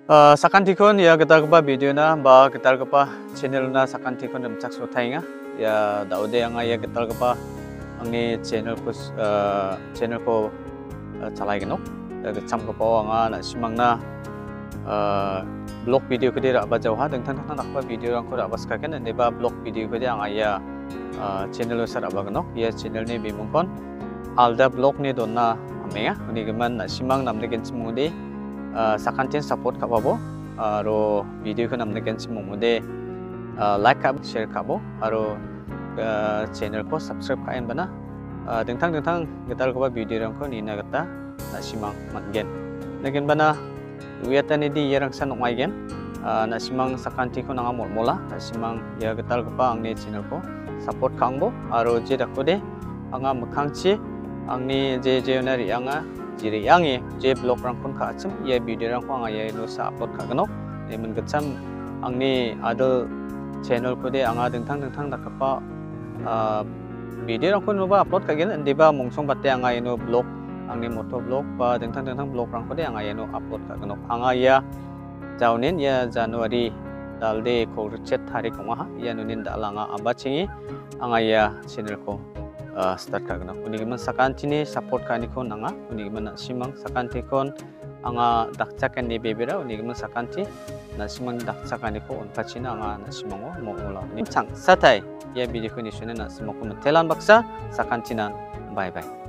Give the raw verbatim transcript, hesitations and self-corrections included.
Uh, sakan tikon ya kita kepa video na ba kita kepa channel na sakan tikon remcak sotainga ya daude anga ya kita kepa angni channel ko uh, channel ko uh, chalai geno da cham ko anga na simang na uh, blog video ko dira ba jawha deng tan tan nakpa video rang ko ra bas ka ken ne ba blog video ko anga ya uh, channel sar ba geno ya channel ni bimungkon alda blog ni donna amenga uni geman na simang namde ken simudi Uh, sakantin support kababo aro video ko namne gen simumude uh, like kab share kabo aro uh, channel ko subscribe kain bana uh, dengtang dengtang getal ko ba video rang ko ni na gata na simang matgen negen bana wiata ni di yerang san ongai gen uh, na simang sakanti ko nanga mola na simang ya getal ko pa ang ni channel ko support kangbo aro je dakode anga mkhangchi angni je je nari anga jiri yangi je blog rang pun ka achim ye video rang ko anga ye no sa upload ka gano ne mun gacham angni adal channel ko de anga dengtang dengtang dakapa video rang ko no ba upload ka gen andi ba mungsong batte anga ye no blog angni moto blog ba dengtang dengtang blog rang ko de anga ye no upload ka gano anga ya jaunin ya January dalde ko chat hari ko ha ya nunin dalanga abachingi anga ya channel ko Uh, start ka gana uni giman sakanti ni support ka ni kon nanga uni giman simang sakanti kon anga dakchakan ni bebera uni giman sakanti na simang dakchakan ni ko unka china anga na simango mo ola ni chang satai ya video ko ni shune na simako telan baksa sakanti nan bye bye.